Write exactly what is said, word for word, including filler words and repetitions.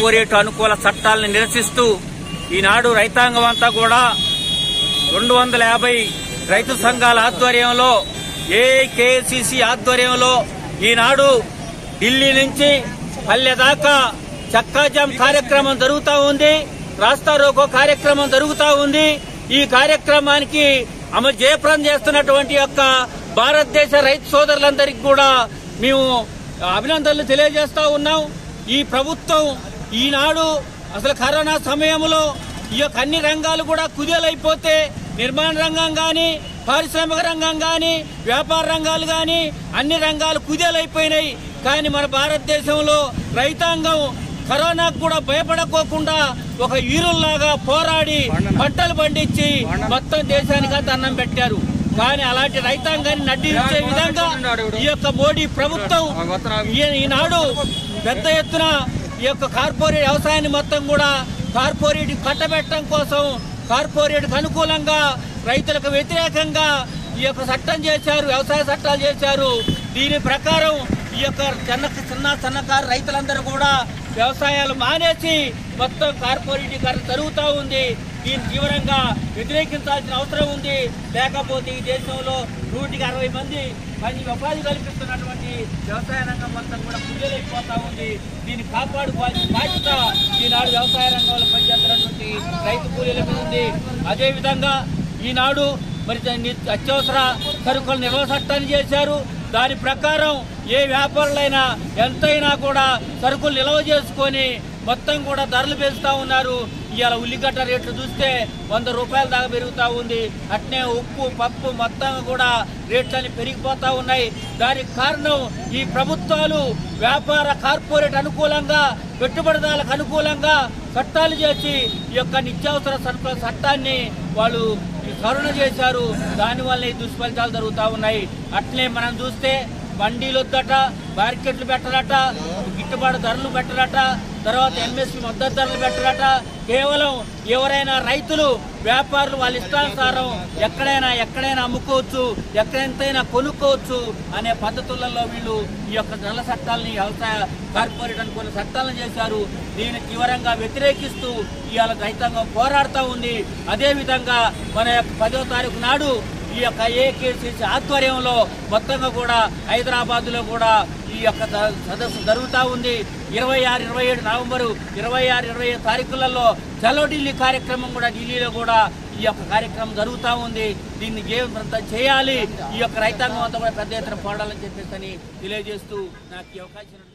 Corporate అనుకూల చట్టాలను నిరసిస్తూ ఈనాడు రైతాంగం అంతా కూడా రెండు వందల యాభై రైతు సంఘాల ఆధ్వర్యంలో ఏఐకేసిసి ఆధ్వర్యంలో ఈనాడు ఢిల్లీ నుంచి పల్లె దాకా చక్కాజామ్ కార్యక్రమం జరుగుతూ ఉంది. రాస్తా రోకో కార్యక్రమం జరుగుతూ ఉంది. ఈ కార్యక్రమానికి అమలు జయప్రదం చేస్తున్నటువంటి యొక్క భారతదేశ రైతు సోదరులందరికీ కూడా మేము అభినందనలు తెలియజేస్తా ఉన్నాం. ఈ ప్రభుత్వం ఈనాడు అసలు కరోనా సమయంలో ఈ యొక్క అన్ని రంగాలు కూడా కుదేలైపోతే నిర్మాణ రంగం కానీ, పారిశ్రామిక రంగం కానీ, వ్యాపార రంగాలు కానీ అన్ని రంగాలు కుదేలైపోయినాయి. కానీ మన భారతదేశంలో రైతాంగం కరోనాకు కూడా భయపడకోకుండా ఒక వీరుల్లాగా పోరాడి పంటలు పండించి మొత్తం దేశానికి అంత అన్నం పెట్టారు. కానీ అలాంటి రైతాంగాన్ని నడ్డించే విధంగా ఈ యొక్క మోడీ ప్రభుత్వం ఈనాడు పెద్ద ఎత్తున ఈ యొక్క కార్పొరేట్ వ్యవసాయాన్ని మొత్తం కూడా కార్పొరేట్ కట్టబెట్టడం కోసం కార్పొరేట్కు అనుకూలంగా రైతులకు వ్యతిరేకంగా ఈ యొక్క చట్టం చేశారు, వ్యవసాయ చట్టాలు చేశారు. దీని ప్రకారం ఈ యొక్క చిన్న చిన్న సన్నకారు రైతులందరూ కూడా వ్యవసాయాలు మానేసి మొత్తం కార్పొరేటీకరణ జరుగుతూ ఉంది. దీన్ని తీవ్రంగా వ్యతిరేకించాల్సిన అవసరం ఉంది. లేకపోతే ఈ దేశంలో నూటికి అరవై మంది పని ఉపాధి కల్పిస్తున్నటువంటి వ్యవసాయ రంగం మొత్తం కూడా కుదేలైపోతా ఉంది. దీన్ని కాపాడుకోవాల్సిన బాధ్యత ఈనాడు వ్యవసాయ రంగంలో పనిచేస్తున్నటువంటి రైతు కూలీల మీద ఉంది. అదేవిధంగా ఈనాడు మరి అత్యవసర సరుకుల నిల్వ చట్టాన్ని చేశారు. దాని ప్రకారం ఏ వ్యాపారులైనా ఎంతైనా కూడా సరుకులు నిల్వ చేసుకొని మొత్తం కూడా ధరలు పెంచుతూ ఉన్నారు. ఇవాళ ఉల్లిగడ్డ రేట్లు చూస్తే వంద రూపాయల దాకా పెరుగుతూ ఉంది. అట్నే ఉప్పు పప్పు మొత్తం కూడా రేట్లన్నీ పెరిగిపోతూ ఉన్నాయి. దానికి కారణం ఈ ప్రభుత్వాలు వ్యాపార కార్పొరేట్ అనుకూలంగా, పెట్టుబడిదారులకు అనుకూలంగా చట్టాలు చేసి ఈ యొక్క నిత్యావసర సరుకుల చట్టాన్ని వాళ్ళు కరుణ చేశారు. దానివల్ల ఈ దుష్ఫలితాలు జరుగుతూ ఉన్నాయి. అట్లే మనం చూస్తే బండీలు వద్దట, మార్కెట్లు పెట్టరట, గిట్టుబాటు ధరలు పెట్టరట, తర్వాత ఎంఎస్పీ మద్దతు ధరలు పెట్టరట. కేవలం ఎవరైనా రైతులు వ్యాపారులు వాళ్ళ ఇష్టానుసారం ఎక్కడైనా ఎక్కడైనా అమ్ముకోవచ్చు, ఎక్కడెంతైనా కొనుక్కోవచ్చు అనే పద్ధతులలో వీళ్ళు ఈ యొక్క నల్ల చట్టాలని వ్యవసాయ కార్పొరేట్ అనుకున్న చట్టాలను చేశారు. దీన్ని తీవ్రంగా వ్యతిరేకిస్తూ ఇవాళ రైతాంగం పోరాడుతూ ఉంది. అదేవిధంగా మన యొక్క పదో తారీఖు నాడు ఈ యొక్క ఏఐకేసిసి ఆధ్వర్యంలో మొత్తంగా కూడా హైదరాబాద్లో కూడా ఈ యొక్క సదస్సు జరుగుతూ ఉంది. ఇరవై ఆరు ఇరవై ఏడు నవంబరు ఇరవై ఆరు ఇరవై ఏడు తారీఖులలో చలో ఢిల్లీ కార్యక్రమం కూడా ఢిల్లీలో కూడా ఈ యొక్క కార్యక్రమం జరుగుతూ ఉంది. దీన్ని జయవంతం చేయాలి. ఈ యొక్క రైతాంగం అంతా కూడా పెద్ద ఎత్తున పోరాడాలని చెప్పేసి తెలియజేస్తూ నాకు ఈ అవకాశం